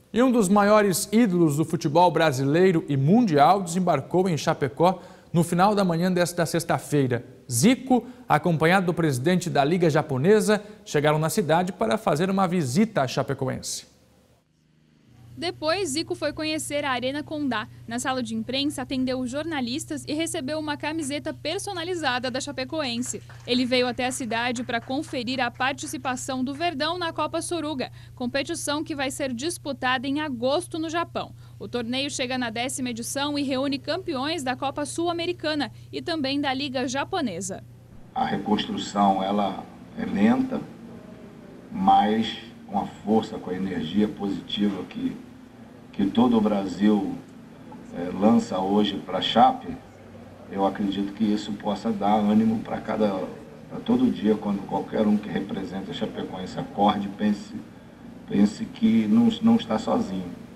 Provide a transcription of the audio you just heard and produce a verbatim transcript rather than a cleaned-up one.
E um dos maiores ídolos do futebol brasileiro e mundial desembarcou em Chapecó no final da manhã desta sexta-feira. Zico, acompanhado do presidente da Liga Japonesa, chegaram na cidade para fazer uma visita à chapecoense. Depois, Zico foi conhecer a Arena Condá. Na sala de imprensa, atendeu os jornalistas e recebeu uma camiseta personalizada da Chapecoense. Ele veio até a cidade para conferir a participação do Verdão na Copa Suruga, competição que vai ser disputada em agosto no Japão. O torneio chega na décima edição e reúne campeões da Copa Sul-Americana e também da Liga Japonesa. A reconstrução ela é lenta, mas com a força, com a energia positiva que que todo o Brasil é, lança hoje para a Chape, eu acredito que isso possa dar ânimo para cada, para todo dia, quando qualquer um que representa a Chapecoense acorde, pense, pense que não, não está sozinho.